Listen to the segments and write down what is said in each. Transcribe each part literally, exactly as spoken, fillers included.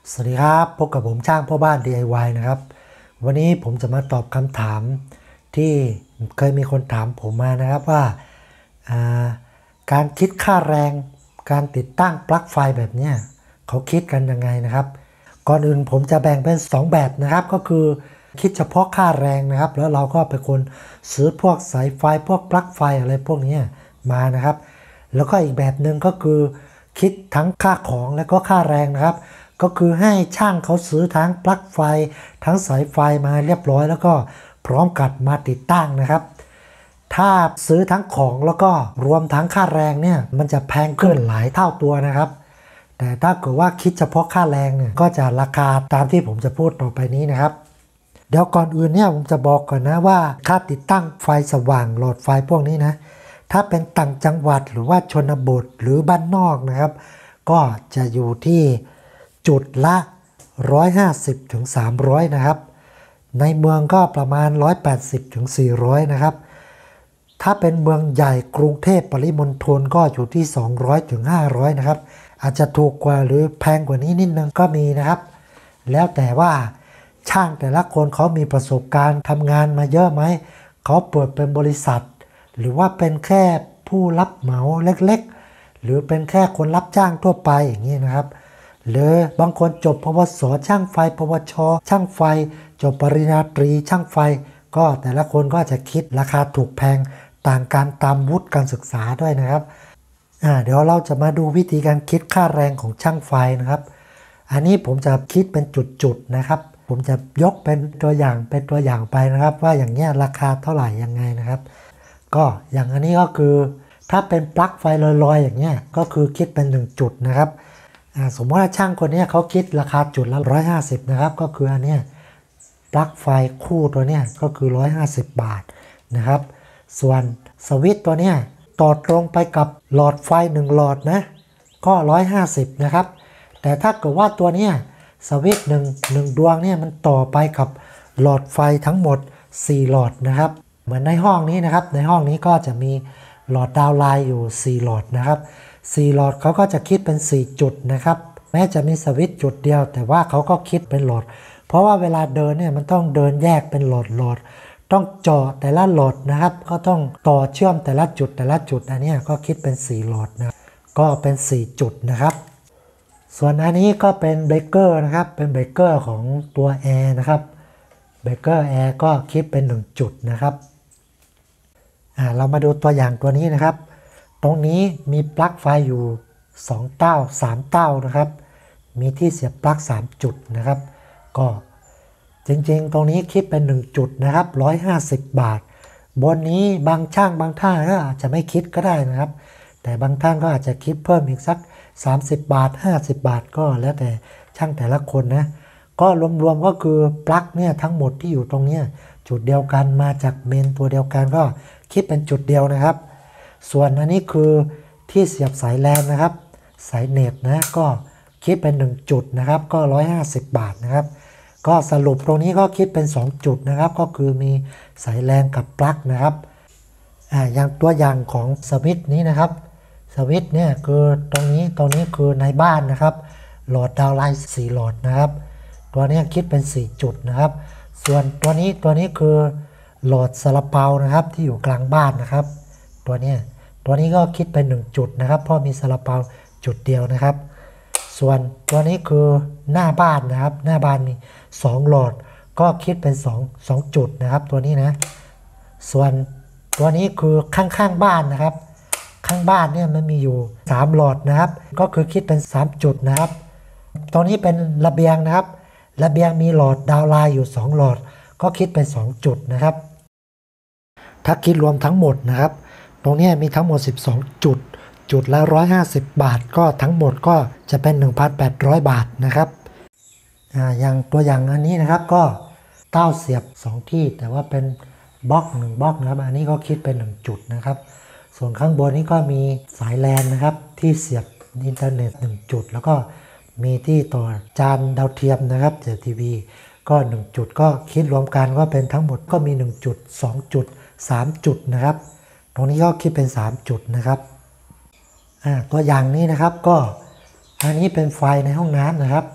สวัสดีครับพบกับผมช่างพ่อบ้าน ดี ไอ วาย นะครับวันนี้ผมจะมาตอบคำถามที่เคยมีคนถามผมมานะครับว่าการคิดค่าแรงการติดตั้งปลั๊กไฟแบบนี้เขาคิดกันยังไงนะครับก่อนอื่นผมจะแบ่งเป็นสองแบบนะครับก็คือคิดเฉพาะค่าแรงนะครับแล้วเราก็เป็นคนซื้อพวกสายไฟพวกปลั๊กไฟอะไรพวกนี้มานะครับแล้วก็อีกแบบหนึ่งก็คือคิดทั้งค่าของและก็ค่าแรงนะครับก็คือให้ช่างเขาซื้อทั้งปลั๊กไฟทั้งสายไฟมาเรียบร้อยแล้วก็พร้อมกับมาติดตั้งนะครับถ้าซื้อทั้งของแล้วก็รวมทั้งค่าแรงเนี่ยมันจะแพงขึ้นหลายเท่าตัวนะครับแต่ถ้าเกิดว่าคิดเฉพาะค่าแรงเนี่ยก็จะราคาตามที่ผมจะพูดต่อไปนี้นะครับเดี๋ยวก่อนอื่นเนี่ยผมจะบอกก่อนนะว่าค่าติดตั้งไฟสว่างหลอดไฟพวกนี้นะถ้าเป็นต่างจังหวัดหรือว่าชนบทหรือบ้านนอกนะครับก็จะอยู่ที่จุดละหนึ่งร้อยห้าสิบถึงสามร้อยนะครับในเมืองก็ประมาณหนึ่งร้อยแปดสิบถึงสี่ร้อยนะครับถ้าเป็นเมืองใหญ่กรุงเทพปริมณฑลก็อยู่ที่สองร้อยถึงห้าร้อยนะครับอาจจะถูกกว่าหรือแพงกว่านี้นิดนึงก็มีนะครับแล้วแต่ว่าช่างแต่ละคนเขามีประสบการณ์ทำงานมาเยอะไหมเขาเปิดเป็นบริษัทหรือว่าเป็นแค่ผู้รับเหมาเล็กๆหรือเป็นแค่คนรับจ้างทั่วไปอย่างนี้นะครับหรือบางคนจบปวสช่างไฟปวชช่างไฟจบปริญญาตรีช่างไฟก็แต่ละคนก็จะคิดราคาถูกแพงต่างกันตามวุฒิการศึกษาด้วยนะครับอ่าเดี๋ยวเราจะมาดูวิธีการคิดค่าแรงของช่างไฟนะครับอันนี้ผมจะคิดเป็นจุดๆนะครับผมจะยกเป็นตัวอย่างเป็นตัวอย่างไปนะครับว่าอย่างเงี้ยราคาเท่าไหร่ยังไงนะครับก็อย่างอันนี้ก็คือถ้าเป็นปลั๊กไฟลอยๆอย่างเงี้ยก็คือคิดเป็นหนึ่งจุดนะครับสมมติว่าช่างคนนี้เขาคิดราคาจุดละหนึ่งร้อยห้าสิบนะครับก็คืออันเนี้ยปลั๊กไฟคู่ตัวเนี้ยก็คือหนึ่งร้อยห้าสิบบาทนะครับส่วนสวิตช์ตัวเนี้ยต่อตรงไปกับหลอดไฟหนึ่งหลอดนะก็หนึ่งร้อยห้าสิบนะครับแต่ถ้าเกิดว่าตัวเนี้ยสวิตช์หนึ่ง หนึ่งดวงเนี่ยมันต่อไปกับหลอดไฟทั้งหมดสี่หลอดนะครับเหมือนในห้องนี้นะครับในห้องนี้ก็จะมีหลอดดาวไลน์อยู่สี่หลอดนะครับสี่หลอดเขาก็จะคิดเป็นสี่จุดนะครับแม้จะมีสวิตช์จุดเดียวแต่ว่าเขาก็คิดเป็นหลอดเพราะว่าเวลาเดินเนี่ยมันต้องเดินแยกเป็นหลอดหลอดต้องเจาะแต่ละหลอดนะครับก็ต้องต่อเชื่อมแต่ละจุดแต่ละจุดอันนี้ก็คิดเป็นสี่หลอดนะก็เป็นสี่จุดนะครับส่วนอันนี้ก็เป็นเบรกเกอร์นะครับเป็นเบรกเกอร์ของตัวแอร์นะครับเบรกเกอร์แอร์ก็คิดเป็นหนึ่งจุดนะครับอ่าเรามาดูตัวอย่างตัวนี้นะครับตรงนี้มีปลั๊กไฟอยู่สองเต้าสามเต้านะครับมีที่เสียบปลั๊กสามจุดนะครับก็จริงๆตรงนี้คิดเป็นหนึ่งจุดนะครับหนึ่งร้อยห้าสิบบาทบนนี้บางช่างบางท่านก็อาจจะไม่คิดก็ได้นะครับแต่บางท่านก็อาจจะคิดเพิ่มอีกสักสามสิบบาทห้าสิบบาทก็แล้วแต่ช่างแต่ละคนนะก็รวมๆก็คือปลั๊กเนี่ยทั้งหมดที่อยู่ตรงนี้จุดเดียวกันมาจากเมนตัวเดียวกันก็คิดเป็นจุดเดียวนะครับส่วนอันนี้คือที่เสียบสายแลนนะครับสายเน็ตนะก็คิดเป็นหนึ่งจุดนะครับก็หนึ่งร้อยห้าสิบบาทนะครับก็สรุปตรงนี้ก็คิดเป็นสองจุดนะครับก็คือมีสายแลนกับปลั๊กนะครับอ่าอย่างตัวอย่างของสวิตช์นี้นะครับสวิตช์เนี่ยคือตรงนี้ตรงนี้คือในบ้านนะครับหลอดดาวไลน์สี่หลอดนะครับตัวนี้คิดเป็นสี่จุดนะครับส่วนตัวนี้ตัวนี้คือหลอดซาลาเปานะครับที่อยู่กลางบ้านนะครับตัวนี้ตัวนี้ก็คิดเป็นหนึ่งจุดนะครับเพราะมีซาลาเปาจุดเดียวนะครับส่วนตัวนี้คือหน้าบ้านนะครับหน้าบ้านมีสองหลอดก็คิดเป็นสอง สองจุดนะครับตัวนี้นะส่วนตัวนี้คือข้างๆบ้านนะครับข้างบ้านเนี่ยมันมีอยู่สามหลอดนะครับก็คือคิดเป็นสามจุดนะครับตรงนี้เป็นระเบียงนะครับระเบียงมีหลอดดาวไลน์อยู่สองหลอดก็คิดเป็นสองจุดนะครับถ้าคิดรวมทั้งหมดนะครับตรงนี้มีทั้งหมดสิบสองจุดจุดละหนึ่งร้อยห้าสิบบาทก็ทั้งหมดก็จะเป็น หนึ่งพันแปดร้อย บาทนะครับอ่าอย่างตัวอย่างอันนี้นะครับก็เต้าเสียบสองที่แต่ว่าเป็นบล็อกหนึ่งบล็อกนะครับอันนี้ก็คิดเป็นหนึ่งจุดนะครับส่วนข้างบนนี้ก็มีสายแลนนะครับที่เสียบอินเทอร์เน็ตหนึ่งจุดแล้วก็มีที่ต่อจานดาวเทียมนะครับจากทีวีก็หนึ่งจุดก็คิดรวมกันก็เป็นทั้งหมดก็มีหนึ่งจุด สองจุด สามจุดนะครับตรงนี้ก็คิดเป็นสามจุดนะครับอ่าตัวอย่างนี้นะครับก็อันนี้เป็นไฟในห้องน้ำนะครับ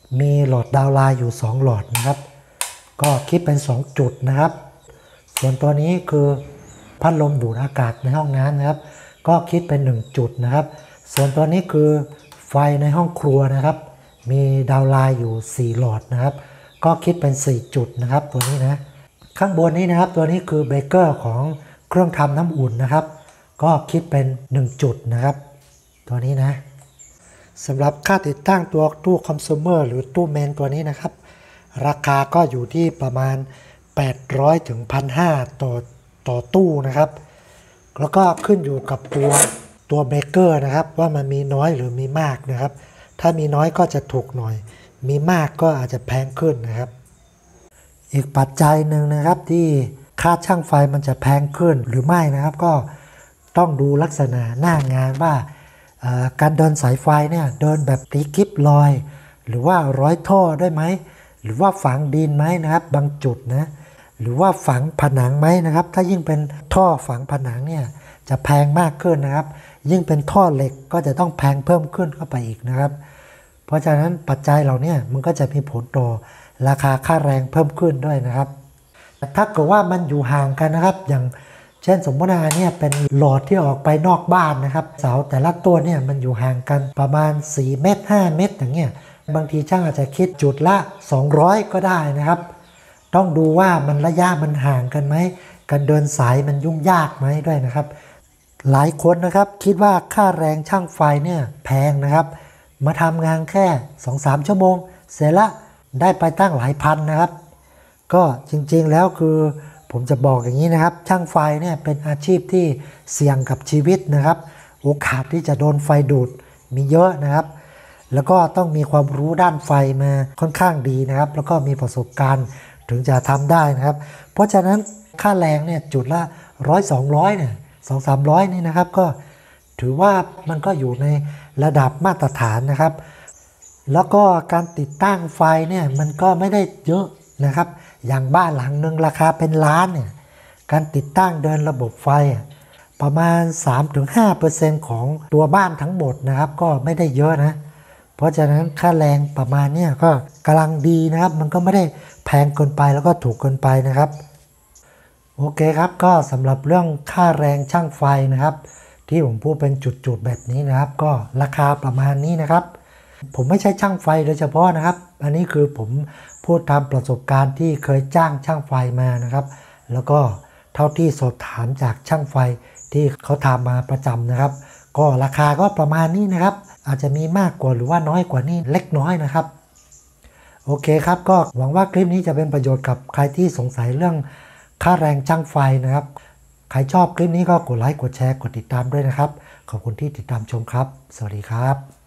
มีหลอดดาวน์ไลน์อยู่สองหลอดนะครับก็คิดเป็นสองจุดนะครับส่วนตัวนี้คือพัดลมดูดอากาศในห้องน้ำนะครับก็คิดเป็นหนึ่งจุดนะครับส่วนตัวนี้คือไฟในห้องครัวนะครับมีดาวน์ไลน์อยู่สี่หลอดนะครับก็คิดเป็นสี่จุดนะครับตัวนี้นะข้างบนนี้นะครับตัวนี้คือเบรกเกอร์ของเครื่องทำน้ำอุ่นนะครับก็คิดเป็นหนึ่งจุดนะครับตัวนี้นะสำหรับค่าติดตั้งตัวตู้คอน sumer หรือตู้เมนตัวนี้นะครับราคาก็อยู่ที่ประมาณแปดร้อยถึง หนึ่งพันห้าร้อย ต่อต่อตู้นะครับแล้วก็ขึ้นอยู่กับตัวตัวเบรกเกอร์นะครับว่ามันมีน้อยหรือมีมากนะครับถ้ามีน้อยก็จะถูกหน่อยมีมากก็อาจจะแพงขึ้นนะครับอีกปัจจัยหนึ่งนะครับที่ค่าช่างไฟมันจะแพงขึ้นหรือไม่นะครับก็ต้องดูลักษณะหน้างานว่าการเดินสายไฟเนี่ยเดินแบบตีกิ๊บลอยหรือว่าร้อยท่อได้ไหมหรือว่าฝังดินไหมนะครับบางจุดนะหรือว่าฝังผนังไหมนะครับถ้ายิ่งเป็นท่อฝังผนังเนี่ยจะแพงมากขึ้นนะครับยิ่งเป็นท่อเหล็กก็จะต้องแพงเพิ่มขึ้นเข้าไปอีกนะครับเพราะฉะนั้นปัจจัยเหล่านี้มันก็จะมีผลต่อราคาค่าแรงเพิ่มขึ้นด้วยนะครับแต่ถ้าเกิดว่ามันอยู่ห่างกันนะครับอย่างเช่นสมมติว่าเนี่ยเป็นหลอดที่ออกไปนอกบ้านนะครับเสาแต่ละตัวเนี่ยมันอยู่ห่างกันประมาณสี่เมตรห้าเมตรอย่างเงี้ยบางทีช่างอาจจะคิดจุดละสองร้อยก็ได้นะครับต้องดูว่ามันระยะมันห่างกันไหมการเดินสายมันยุ่งยากไหมด้วยนะครับหลายคนนะครับคิดว่าค่าแรงช่างไฟเนี่ยแพงนะครับมาทำงานแค่ สองถึงสาม ชั่วโมงเสร็จละได้ไปตั้งหลายพันนะครับก็จริงๆแล้วคือผมจะบอกอย่างนี้นะครับช่างไฟเนี่ยเป็นอาชีพที่เสี่ยงกับชีวิตนะครับโอกาสที่จะโดนไฟดูดมีเยอะนะครับแล้วก็ต้องมีความรู้ด้านไฟมาค่อนข้างดีนะครับแล้วก็มีประสบการณ์ถึงจะทำได้นะครับเพราะฉะนั้นค่าแรงเนี่ยจุดละร้อยสองร้อยเนี่ยสองสามร้อยนี่นะครับก็ถือว่ามันก็อยู่ในระดับมาตรฐานนะครับแล้วก็การติดตั้งไฟเนี่ยมันก็ไม่ได้เยอะนะครับอย่างบ้านหลังหนึ่งราคาเป็นล้านเนี่ยการติดตั้งเดินระบบไฟประมาณ สามถึงห้าเปอร์เซ็นต์ ของตัวบ้านทั้งหมดนะครับก็ไม่ได้เยอะนะเพราะฉะนั้นค่าแรงประมาณนี้ก็กำลังดีนะครับมันก็ไม่ได้แพงเกินไปแล้วก็ถูกเกินไปนะครับโอเคครับก็สำหรับเรื่องค่าแรงช่างไฟนะครับที่ผมพูดเป็นจุดๆแบบนี้นะครับก็ราคาประมาณนี้นะครับผมไม่ใช่ช่างไฟโดยเฉพาะนะครับอันนี้คือผมพูดตามประสบการณ์ที่เคยจ้างช่างไฟมานะครับแล้วก็เท่าที่สอบถามจากช่างไฟที่เขาทำมาประจำนะครับก็ราคาก็ประมาณนี้นะครับอาจจะมีมากกว่าหรือว่าน้อยกว่านี้เล็กน้อยนะครับโอเคครับก็หวังว่าคลิปนี้จะเป็นประโยชน์กับใครที่สงสัยเรื่องค่าแรงช่างไฟนะครับใครชอบคลิปนี้ก็กดไลค์กดแชร์กดติดตามด้วยนะครับขอบคุณที่ติดตามชมครับสวัสดีครับ